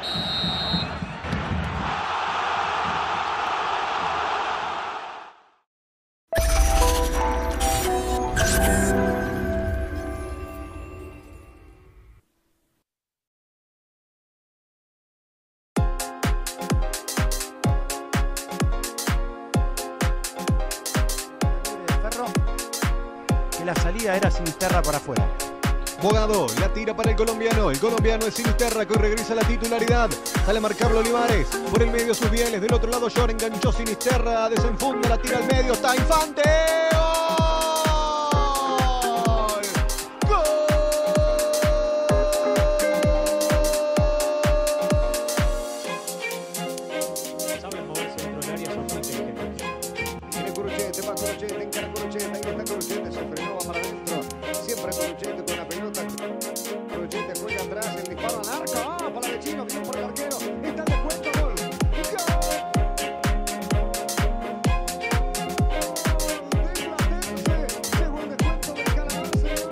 La salida era Sinisterra para afuera. Bogado la tira para el colombiano es Sinisterra que regresa a la titularidad. Sale a marcarlo Olivares, por el medio sus bieles, del otro lado Llor, enganchó Sinisterra, desenfunda, la tira al medio, está Infante. ¡Gol! Saben moverse dentro del área, son muy inteligentes. Tiene Curuchet, va Curuchet, encara Curuchet, ahí está Curuchet, se frenó, va para adentro. Siempre Curuchet con la pelota. Curuchet juega atrás, el disparo al arco. ¡Ah! Para el chino, bien por el arquero. Está de cuento, gol. Segundo descuento del Calamar,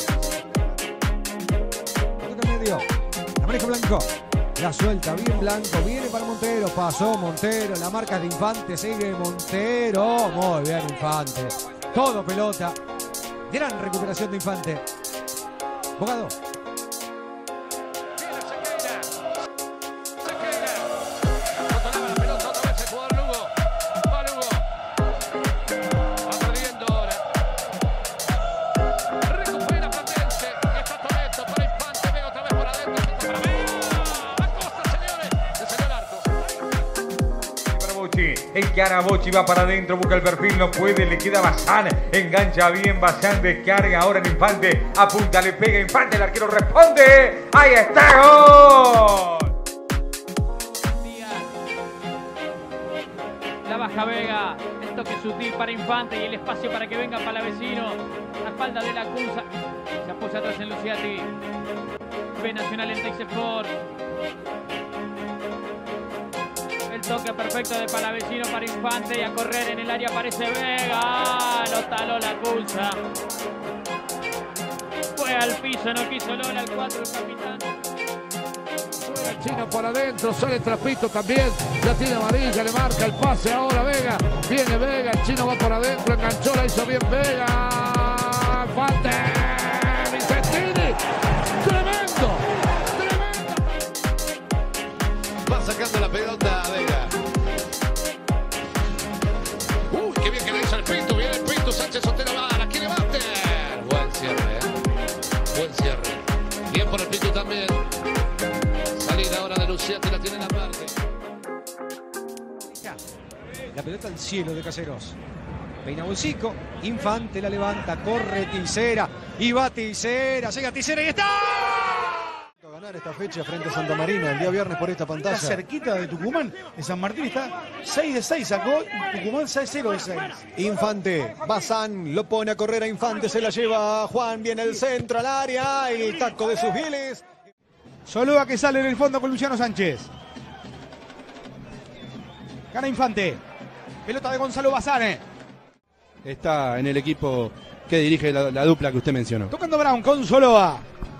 Toca medio. La maneja Blanco. La suelta bien Blanco. Viene para Montero. Pasó Montero. La marca de Infante. Sigue Montero. Muy bien Infante. Todo pelota. Gran recuperación de Infante. Bogado. El Carabochi va para adentro, busca el perfil, no puede, le queda Bazán, engancha bien Bazán, descarga ahora en Infante, apunta, le pega Infante, el arquero responde, ¡ahí está, gol! La baja Vega, el toque sutil para Infante y el espacio para que venga Palavecino, la espalda de la Cusa, se apoya atrás en Luciati, B Nacional en Texesport. El toque perfecto de Palavecino para Infante y a correr en el área aparece Vega. Lo taló la Cusa. Fue al piso, no quiso Lola, el 4 el capitán. Juega el chino por adentro, sale Trapito también. Ya tiene amarilla, le marca el pase ahora Vega. Viene Vega, el chino va por adentro, enganchó, la hizo bien Vega. Infante. Vicentini. Tremendo. va sacando la pelota Vega. Qué bien que le hizo el Pinto. Viene el Pinto, Sánchez Sotelo va, la quiere bater. Buen cierre, buen cierre. Bien por el Pinto también. Salida ahora de Luciati, la tiene en la parte. La pelota al cielo de Caseros. Peina Bolsico, Infante la levanta, corre Tisera y va Tisera, llega Tisera y está. Ganar esta fecha frente a Santa Marina el día viernes por esta pantalla. Está cerquita de Tucumán. En San Martín está 6 de 6, sacó Tucumán 0 de 6. Infante, Bazán lo pone a correr a Infante, se la lleva Juan, viene el centro al área, el taco de sus fieles. Soloa que sale en el fondo con Luciano Sánchez. Gana Infante. Pelota de Gonzalo Bazán. Está en el equipo que dirige la dupla que usted mencionó. Tocando Brown con Soloa.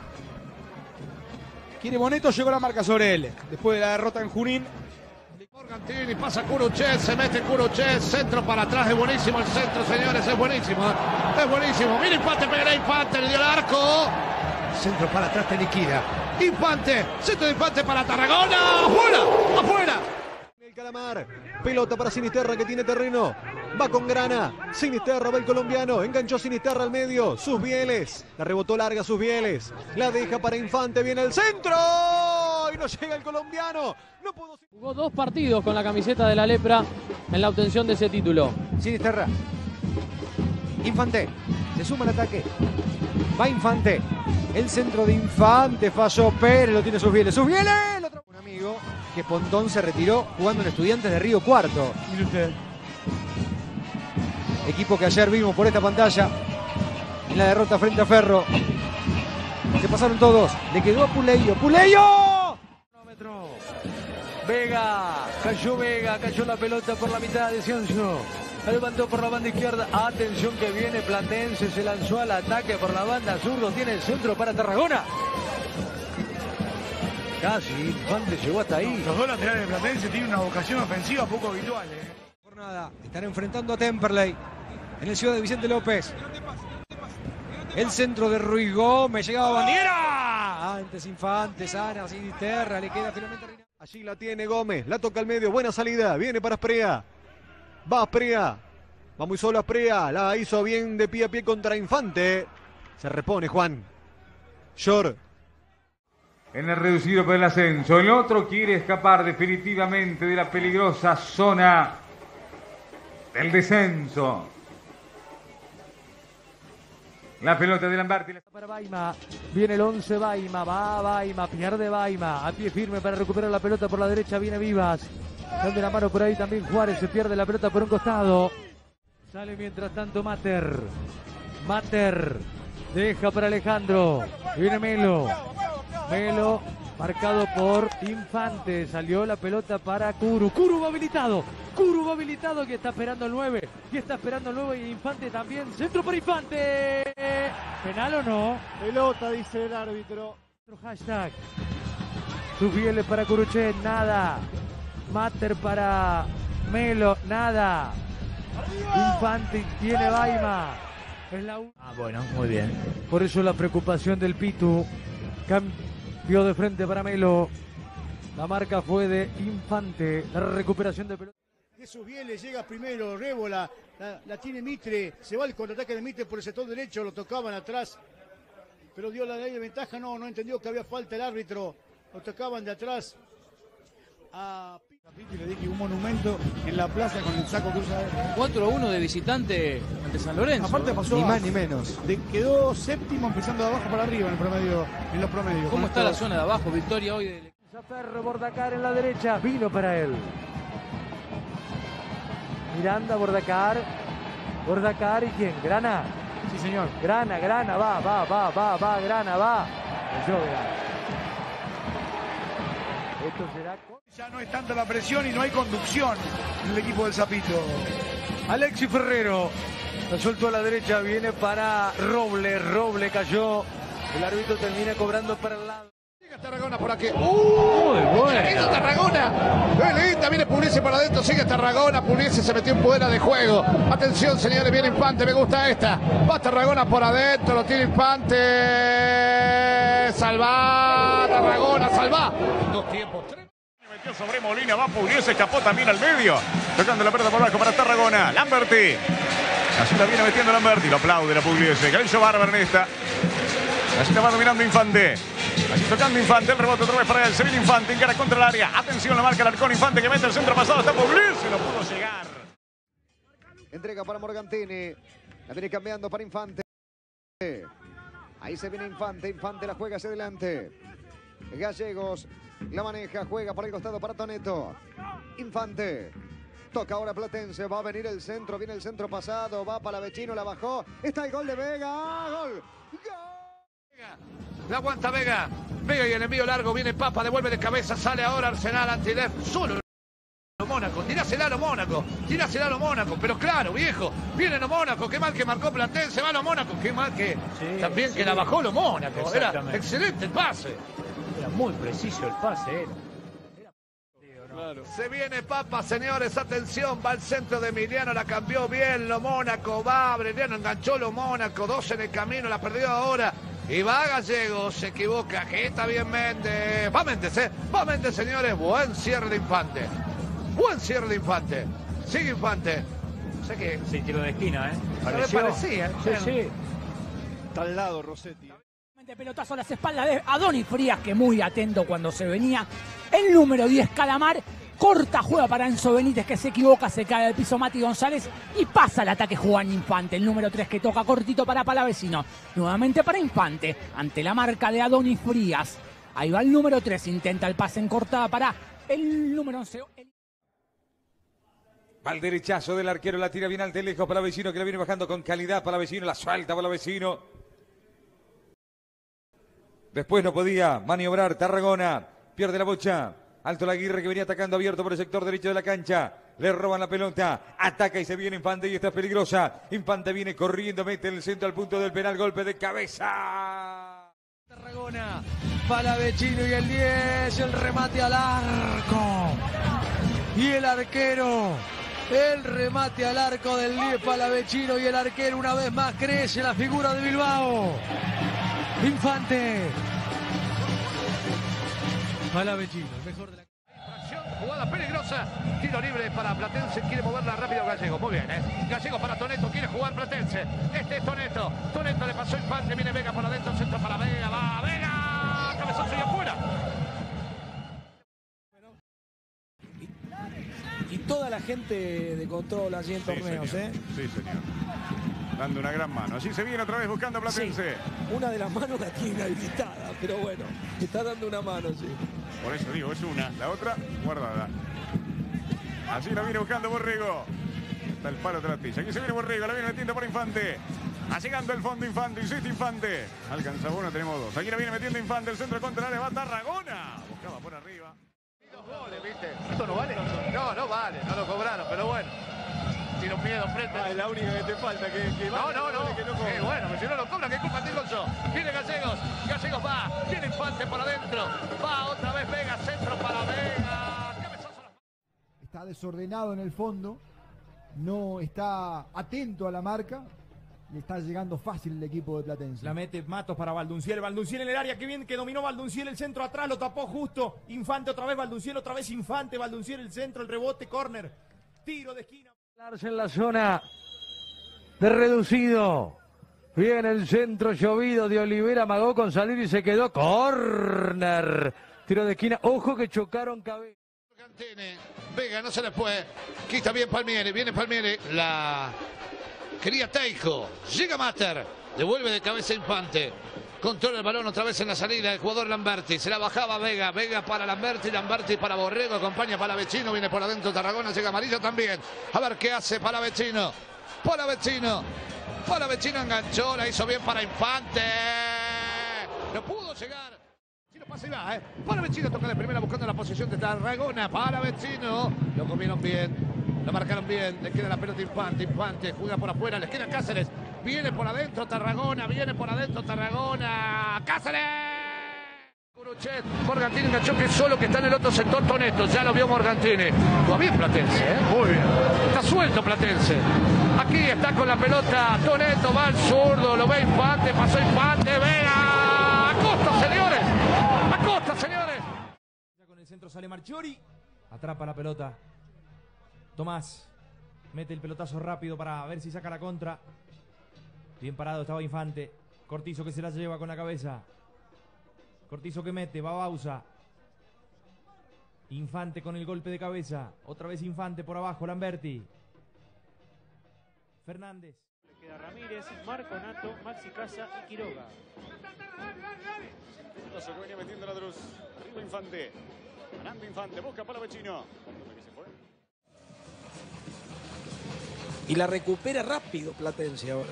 Quiere Boneto, llegó la marca sobre él. Después de la derrota en Junín. Morgantini, pasa Curuchet, se mete Curuchet, centro para atrás, es buenísimo el centro, señores, es buenísimo. Es buenísimo. Mira Infante, pega Infante, le dio el arco. Centro para atrás, te liquida. Infante, centro de Infante para Tarragona. ¡Afuera! ¡Afuera! El Calamar, pelota para Sinisterra que tiene terreno. Va con grana, Sinisterra va el colombiano, enganchó Sinisterra al medio, sus bieles, la rebotó larga sus bieles, la deja para Infante, viene el centro y no llega el colombiano. No pudo... Jugó 2 partidos con la camiseta de la Lepra en la obtención de ese título. Sinisterra. Infante, se suma al ataque. Va Infante. El centro de Infante, falló Pérez, lo tiene sus bieles. ¡Sus bieles! Un amigo que Pontón se retiró jugando en Estudiantes de Río Cuarto. Mire usted. Equipo que ayer vimos por esta pantalla en la derrota frente a Ferro. Se pasaron todos. Le quedó a Puleyo. ¡Puleyo! Vega, cayó la pelota por la mitad de Ciencio. La levantó por la banda izquierda. Atención que viene Platense, se lanzó al ataque por la banda zurdo. Tiene el centro para Tarragona. Casi, Infante llegó hasta ahí. Los dos laterales de Platense tienen una vocación ofensiva poco habitual. Jornada. Están enfrentando a Temperley en el Ciudad de Vicente López. El centro de Ruiz Gómez. Llegaba Bandiera. Antes Infante, sana, Sinisterra. Le queda finalmente a Reinaldo. Allí la tiene Gómez, la toca al medio, buena salida, viene para Asprea. Va Asprea, va muy solo Asprea, la hizo bien de pie a pie contra Infante. Se repone Juan. Short. En el reducido por el ascenso, el otro quiere escapar definitivamente de la peligrosa zona del descenso. La pelota de Lamberti. Para Baima, viene el 11 Baima, va Baima, pierde Baima, a pie firme para recuperar la pelota por la derecha, viene Vivas. Dando la mano por ahí también Juárez, se pierde la pelota por un costado. Sale mientras tanto Mater. Mater, deja para Alejandro, viene Melo. Melo, marcado por Infante, salió la pelota para Curu. Curu va habilitado que está esperando el 9. Y está esperando el 9 y Infante también. Centro para Infante. ¿Penal o no? Pelota, dice el árbitro. Otro hashtag. Subieles para Curuchet, nada. Mater para Melo, nada. Infante tiene Baima. Es la bueno, muy bien. Por eso la preocupación del Pitu. Cambió de frente para Melo. La marca fue de Infante. La recuperación de pelota. Jesús Vieles llega primero, Rébola, la tiene Mitre, se va el contraataque de Mitre por el sector derecho, lo tocaban atrás, pero dio la ley de ventaja, no entendió que había falta el árbitro, lo tocaban de atrás a Piti, le dije un monumento en la plaza con el saco cruzado. 4-1 de visitante ante San Lorenzo. Aparte pasó Ni más ni menos. quedó séptimo empezando de abajo para arriba en los promedios. ¿Cómo está la zona de abajo? Victoria hoy del... Ferro, Bordacar en la derecha, vino para él. Miranda, Bordacar. Bordacar y quién, Grana. Sí, señor. Grana, va, Grana, va. Cayó Grana. Esto será... Ya no es tanta la presión y no hay conducción en el equipo del Zapito. Alexis Ferrero. La soltó a la derecha, viene para Roble. Roble cayó. El árbitro termina cobrando para el lado. Llega Tarragona por aquí. Muy buena. Tarragona. Qué linda. Viene Pugliese para adentro. Sigue Tarragona. Pugliese se metió en fuera de juego. Atención, señores. Viene Infante. Me gusta esta. Va Tarragona por adentro. Lo tiene Infante. Salva. Tarragona. Salva. Dos tiempos. Metió sobre Molina. Va Pugliese. Escapó también al medio. Tocando la pelota por abajo para Tarragona. Lamberti. Así la viene metiendo Lamberti. Lo aplaude la Pugliese. Que hizo bárbaro en esta. Así la va dominando Infante. Así tocando Infante, el rebote otra vez para él. Se viene Infante, encara contra el área. Atención, la marca el arcón. Infante que mete el centro pasado. Está Pugliese, no pudo llegar. Entrega para Morgantini. La viene cambiando para Infante. Ahí se viene Infante. Infante la juega hacia adelante. Gallegos la maneja, juega por el costado para Toneto. Infante. Toca ahora Platense. Va a venir el centro. Viene el centro pasado. Va para Vecino. La bajó. Está el gol de Vega. ¡Gol! La aguanta Vega. Vega y el envío largo. Viene Papa. Devuelve de cabeza. Sale ahora Arsenal. Antidef. Solo Mónaco. Tirásela a lo Mónaco. Tirásela a lo Mónaco. Pero claro, viejo. Viene lo Mónaco. Qué mal que marcó Platense. Va lo Mónaco. Qué mal que también que la bajó lo Mónaco. Era excelente el pase. Era muy preciso el pase. Claro. Se viene Papa, señores, atención, va al centro de Emiliano, la cambió bien, lo Mónaco, va, Aureliano enganchó lo Mónaco, 2 en el camino, la perdió ahora, y va Gallegos, se equivoca, que está bien Méndez, va Méndez, señores, buen cierre de Infante, sigue Infante, sé que... Sí, tiro de esquina, parecía, sí. Está al lado Rossetti. Pelotazo a las espaldas de Adonis Frías, que muy atento cuando se venía. El número 10, Calamar, corta juega para Enzo Benítez, que se equivoca, se cae al piso Mati González y pasa el ataque Juan Infante. El número 3 que toca cortito para Palavecino. Nuevamente para Infante, ante la marca de Adonis Frías. Ahí va el número 3, intenta el pase en cortada para el número 11. Va el derechazo del arquero, la tira bien al lejos para Palavecino, que la viene bajando con calidad. Palavecino la suelta Palavecino. Después no podía maniobrar Tarragona. Pierde la bocha. Alto Laguirre que venía atacando abierto por el sector derecho de la cancha. Le roban la pelota. Ataca y se viene Infante y esta es peligrosa. Infante viene corriendo, mete en el centro al punto del penal. Golpe de cabeza. Tarragona. Palavecino y el 10, el remate al arco. Y el arquero, el remate al arco del 10 Palavecino y el arquero una vez más crece la figura de Bilbao. Infante. Palavecino, el mejor de la... Jugada peligrosa, tiro libre para Platense, quiere moverla rápido Gallego, muy bien, Gallego para Toneto, quiere jugar Platense, este es Toneto, Toneto le pasó Infante, viene Vega por adentro, centro para Vega, va Vega, cabezazo y afuera. Y toda la gente de control allí en torneos, señor. Sí, señor. Dando una gran mano. Así se viene otra vez buscando a Platense. Sí, una de las manos la tiene habilitada, pero bueno, está dando una mano, sí. Por eso digo, es una. La otra, guardada. Así la viene buscando Borrego. Está el palo Tratilla. Aquí se viene Borrego, la viene metiendo por Infante. Llegando el fondo Infante, insiste Infante. Alcanza uno, tenemos dos. Aquí la viene metiendo Infante, el centro contra el área, va Tarragona. Buscaba por arriba. Dos goles, ¿viste? ¿Esto no vale? No, no vale, no lo cobraron, pero bueno. Tiene un miedo frente. Es la única que te falta, que no, bueno, pero si no lo cobran, ¿qué culpa tengo yo? Viene Gallegos, Gallegos va, viene Infante por adentro, va otra vez Vega, centro para Vega. Está desordenado en el fondo, no está atento a la marca, le está llegando fácil el equipo de Platense. La mete Matos para Valdunciel, Valdunciel en el área, que bien que dominó Valdunciel, el centro atrás, lo tapó justo, Infante otra vez, Valdunciel otra vez Infante, Valdunciel el centro, el rebote, córner, tiro de esquina. En la zona de reducido. Viene el centro llovido de Olivera, amagó con salir y se quedó. Córner. Tiro de esquina. Ojo que chocaron cabeza. Vega, no se le puede. Quita bien Palmieri, viene Palmieri. La quería Teijo. Llega Mater. Devuelve de cabeza Infante. Controla el balón otra vez en la salida el jugador Lamberti. Se la bajaba Vega. Vega para Lamberti. Lamberti para Borrego. Acompaña Palavecino. Viene por adentro Tarragona. Llega Amarillo también. A ver qué hace Palavecino. Palavecino. Palavecino enganchó. La hizo bien para Infante. No pudo llegar. Pasa y va, Palavecino toca de primera buscando la posición de Tarragona. Palavecino. Lo comieron bien. Lo marcaron bien. Le queda la pelota Infante. Infante juega por afuera. Le queda Cáceres. Viene por adentro Tarragona, viene por adentro Tarragona. ¡Cáceres! Curuchet, Morgantini enganchó que solo que está en el otro sector Toneto. Ya lo vio Morgantini. Va bien Platense, Muy bien. Está suelto Platense. Aquí está con la pelota Toneto, va al zurdo, lo ve Infante, pasó Infante, Vega. ¡Acosta, señores! ¡Acosta, señores! Con el centro sale Marchiori. Atrapa la pelota. Tomás. Mete el pelotazo rápido para ver si saca la contra. Bien parado estaba Infante. Cortizo que se la lleva con la cabeza. Cortizo que mete, va Bausa. Infante con el golpe de cabeza. Otra vez Infante por abajo, Lamberti. Fernández. Le queda Ramírez, Marco Nato, Maxi Casa y Quiroga. Se venía metiendo la Druz. Arriba Infante. Ganando Infante, busca Palavecino. Y la recupera rápido Platense ahora.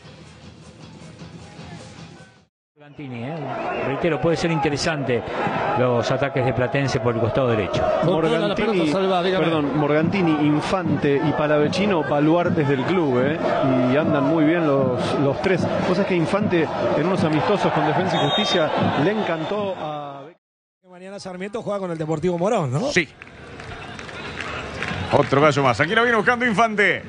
Morgantini, reitero, puede ser interesante los ataques de Platense por el costado derecho. Morgantini, Infante y Palavecino, baluartes del club, y andan muy bien los tres. Cosa es que Infante en unos amistosos con Defensa y Justicia le encantó a... Mañana Sarmiento juega con el Deportivo Morón, ¿no? Sí. Otro gallo más. Aquí lo viene buscando Infante.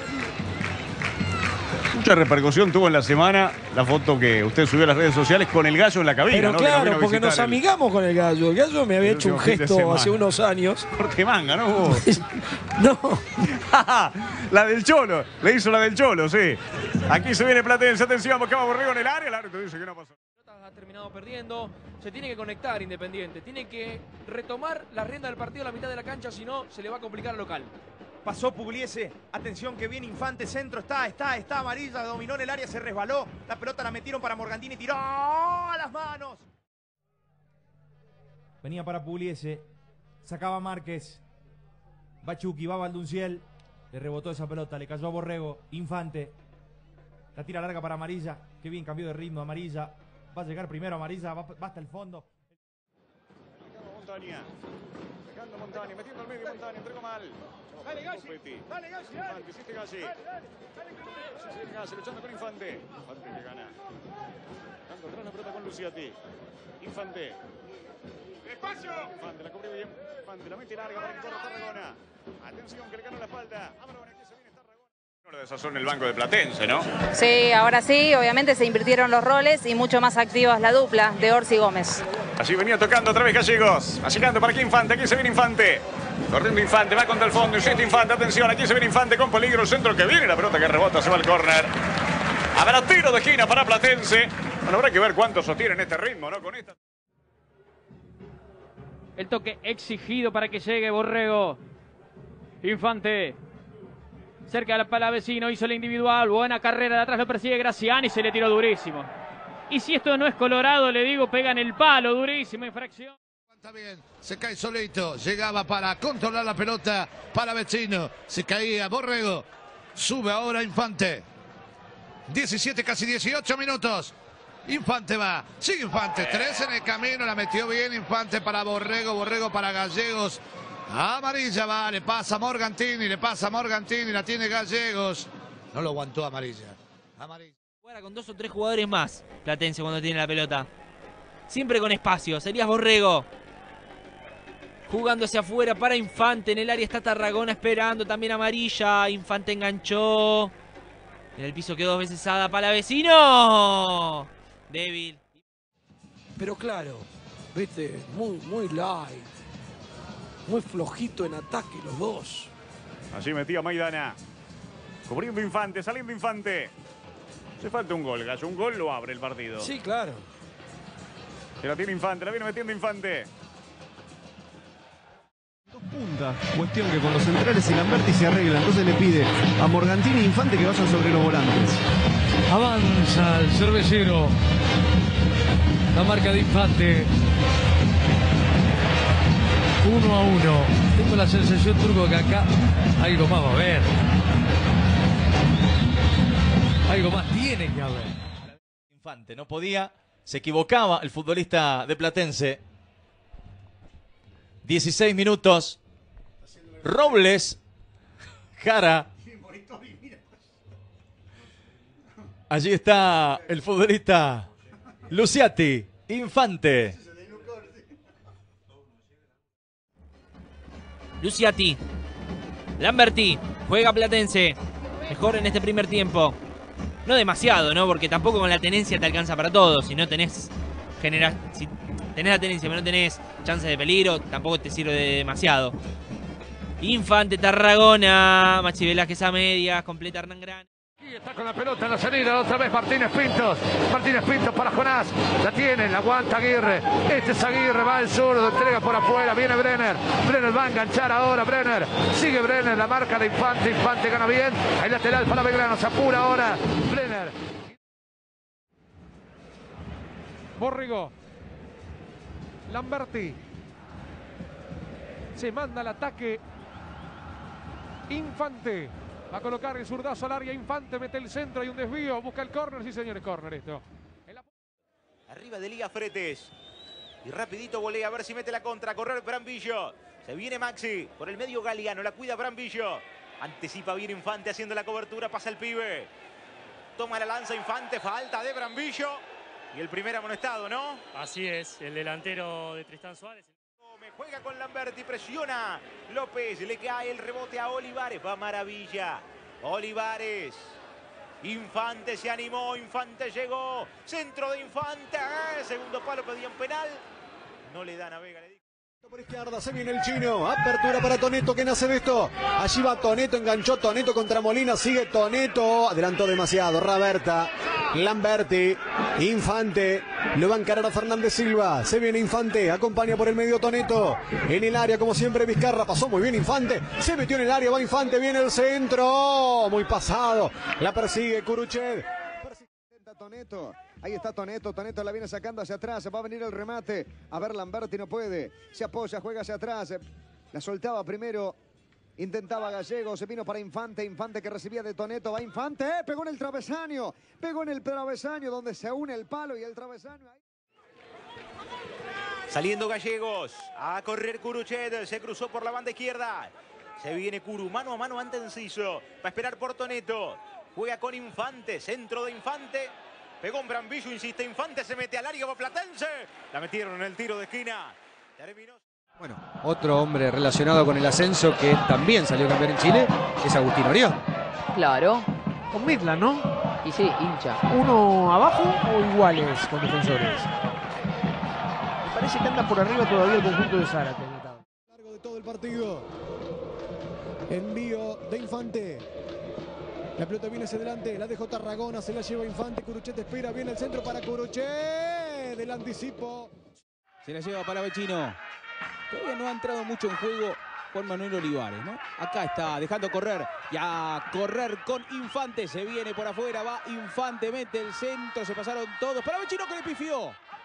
Mucha repercusión tuvo en la semana la foto que usted subió a las redes sociales con el gallo en la cabina. Pero ¿no? claro, porque nos amigamos con el gallo. El gallo me había hecho un gesto hace unos años. Porque manga, ¿no? No. La del Cholo. Le hizo la del Cholo, sí. Aquí se viene Platense. Atención, buscaba Borrego en el área. El árbitro dice que no pasó. Ha terminado perdiendo. Se tiene que conectar Independiente. Tiene que retomar la rienda del partido a la mitad de la cancha. Si no, se le va a complicar al local. Pasó Pugliese, atención que viene Infante, centro, está Amarilla, dominó en el área, se resbaló, la pelota la metieron para Morgantini, tiró a las manos. Venía para Pugliese, sacaba Márquez, va Chucky, va Valdunciel, le rebotó esa pelota, le cayó a Borrego, Infante, la tira larga para Amarilla, qué bien cambió de ritmo Amarilla, va a llegar primero Amarilla, va hasta el fondo. Montaña. Dejando Montani, metiendo al medio Montani, entregó mal. Dale, Gassi. Dale, Gassi, dale. Infante, hiciste Gassi. Gassi luchando con Infante. Infante que gana. Dando atrás la pelota con Luciati. Infante. ¡Espacio! Infante la cubrió bien. Infante la mete larga para que corra Tarragona. Atención que le gana la espalda. Vámonos, que se viene Tarragona. Lo desazón en el banco de Platense, ¿no? Sí, ahora sí, obviamente se invirtieron los roles y mucho más activas la dupla de Orsi y Gómez. Así venía tocando otra vez Gallegos. Llegando para aquí Infante. Aquí se viene Infante. Corriendo Infante. Va contra el fondo. Insiste Infante. Atención. Aquí se viene Infante con peligro. El centro que viene. La pelota que rebota. Se va al córner. Habrá tiro de esquina para Platense. Bueno, habrá que ver cuánto sostienen este ritmo, ¿no? Con esta. El toque exigido para que llegue Borrego. Infante. Cerca del palavecino. Hizo la individual. Buena carrera. De atrás lo persigue Graciani. Se le tiró durísimo. Y si esto no es Colorado, le digo, pega en el palo, durísima infracción. Está bien, se cae solito, llegaba para controlar la pelota, Palavecino, se caía Borrego, sube ahora Infante. 17, casi 18 minutos. Infante va, sigue Infante, 3 en el camino, la metió bien Infante para Borrego, Borrego para Gallegos. Amarilla va, le pasa a Morgantini, la tiene Gallegos. No lo aguantó amarilla. Amarilla. Juega con 2 o 3 jugadores más, Platense, cuando tiene la pelota. Siempre con espacio. Serías Borrego. Jugando hacia afuera para Infante. En el área está Tarragona esperando. También amarilla. Infante enganchó. En el piso quedó 2 veces Ada Palavecino. Débil. Pero claro, viste, muy light. Muy flojito en ataque los dos. Allí metía Maidana. Cubriendo Infante, saliendo Infante. Hace falta un gol, Gallo. Un gol lo abre el partido. Sí, claro. Se la tiene Infante, la viene metiendo Infante. Punta, cuestión que con los centrales y Lamberti se arregla. Entonces le pide a Morgantini e Infante que vayan sobre los volantes. Avanza el cervecero. La marca de Infante. 1-1. Tengo la sensación, Turco, que acá algo más va a haber. Algo más tiene que haber. Infante no podía, se equivocaba el futbolista de Platense. 16 minutos. Robles, Jara. Allí está el futbolista Luciati, Infante. Luciati. Lamberti. Juega Platense. Mejor en este primer tiempo. No demasiado, ¿no? Porque tampoco con la tenencia te alcanza para todo. Si no tenés... si tenés la tenencia pero no tenés chances de peligro, tampoco te sirve de demasiado. Infante, Tarragona. Maxi Velázquez a medias. Completa Hernán Gran. Aquí está con la pelota en la salida, otra vez Martínez Pintos. Martínez Pintos para Jonás. La tiene, la aguanta Aguirre. Este es Aguirre, va el zurdo, entrega por afuera. Viene Brenner. Brenner va a enganchar ahora. Brenner. Sigue Brenner, la marca de Infante. Infante gana bien. El lateral para Belgrano. Se apura ahora. Brenner. Borrego. Lamberti. Se manda el ataque. Infante. Va a colocar el zurdazo al área. Infante mete el centro. Hay un desvío. Busca el córner. Sí, señores, córner esto. Arriba de Liga Fretes. Y rapidito volea a ver si mete la contra. A correr Brambillo. Se viene Maxi. Por el medio Galeano. La cuida Brambillo. Anticipa bien Infante haciendo la cobertura. Pasa el pibe. Toma la lanza Infante. Falta de Brambillo. Y el primer amonestado, ¿no? Así es. El delantero de Tristán Suárez. Juega con Lamberti, presiona López, le cae el rebote a Olivares, va maravilla, Olivares, Infante se animó, Infante llegó, centro de Infante, segundo palo, pedían penal, no le dan a Vega, le dijo. Por izquierda se viene el chino, apertura para Toneto, ¿qué nace de esto? Allí va Toneto, enganchó Toneto contra Molina, sigue Toneto, adelantó demasiado, Raberta, Lamberti, Infante, lo va a encarar a Fernández Silva, se viene Infante, acompaña por el medio Toneto, en el área como siempre Vizcarra, pasó muy bien Infante, se metió en el área, va Infante, viene el centro, muy pasado, la persigue Curuchet. Toneto, ahí está Toneto, Toneto la viene sacando hacia atrás, va a venir el remate, a ver Lamberti no puede, se apoya, juega hacia atrás, la soltaba primero, intentaba Gallego, se vino para Infante, Infante que recibía de Toneto, va Infante, pegó en el travesaño donde se une el palo y el travesaño. Saliendo Gallegos. A correr Curuchet. Se cruzó por la banda izquierda. Se viene Curu. Mano a mano ante Enciso. Va a esperar Portoneto. Juega con Infante. Centro de Infante. Pegó un Brambillo. Insiste Infante. Se mete al área. Va Platense. La metieron en el tiro de esquina. Terminó. Bueno, otro hombre relacionado con el ascenso que también salió campeón en Chile es Agustín Orión. Claro. Con Midland, ¿no? Y sí, hincha. ¿Uno abajo o iguales con defensores? Me parece que anda por arriba todavía el conjunto de Zárate. Largo de todo el partido. Envío de Infante. La pelota viene hacia adelante. La dejó Tarragona. Se la lleva Infante. Curuchet espera. Viene el centro para Curuchet. Del anticipo. Se la lleva para Vecino. Todavía no ha entrado mucho en juego Juan Manuel Olivares, ¿no? Acá está, dejando correr. Y a correr con Infante. Se viene por afuera, va Infante, mete el centro. Se pasaron todos. Para Vecino que le pifió.